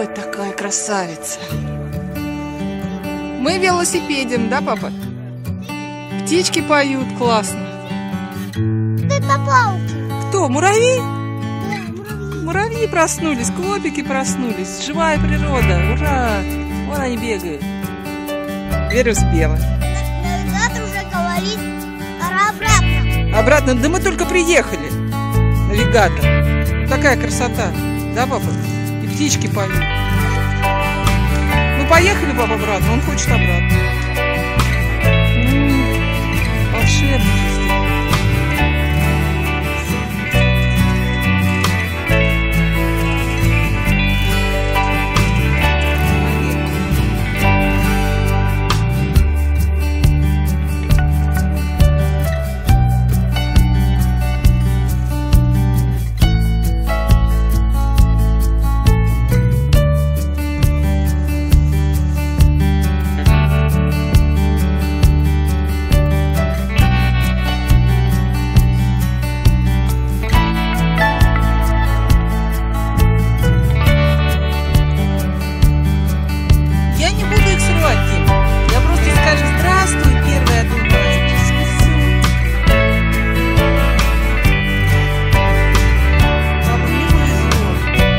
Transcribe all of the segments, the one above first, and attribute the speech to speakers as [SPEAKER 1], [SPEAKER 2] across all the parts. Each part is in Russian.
[SPEAKER 1] Ой, такая красавица. Мы велосипедим, да, папа? Птички поют, классно.
[SPEAKER 2] Ты на палке.
[SPEAKER 1] Кто, муравьи?
[SPEAKER 2] Да, муравьи.
[SPEAKER 1] Муравьи проснулись, клопики проснулись. Живая природа, ура! Вон они бегают. Веря успела.
[SPEAKER 2] Навигатор уже говорит, пора обратно.
[SPEAKER 1] Обратно, да мы только приехали. Навигатор. Такая красота. Да, папа? И птички поют. Ну, поехали, папа, обратно. Он хочет обратно. Волшебнически. Я не буду их срывать, Дим. Я просто скажу здравствуй, первая думаю. Папа, мне повезло.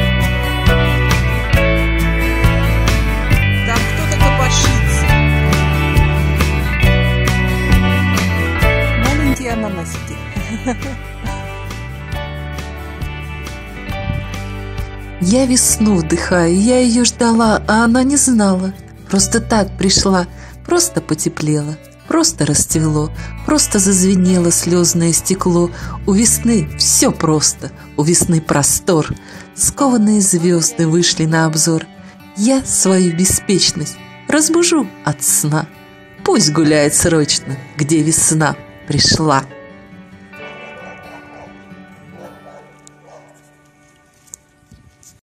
[SPEAKER 1] Там кто-то копошится. Маленькие ананасики.
[SPEAKER 3] Я весну вдыхаю, я ее ждала, а она не знала. Просто так пришла, просто потеплело, просто расцвело, просто зазвенело слезное стекло. У весны все просто, у весны простор. Скованные звезды вышли на обзор. Я свою беспечность разбужу от сна. Пусть гуляет срочно, где весна пришла.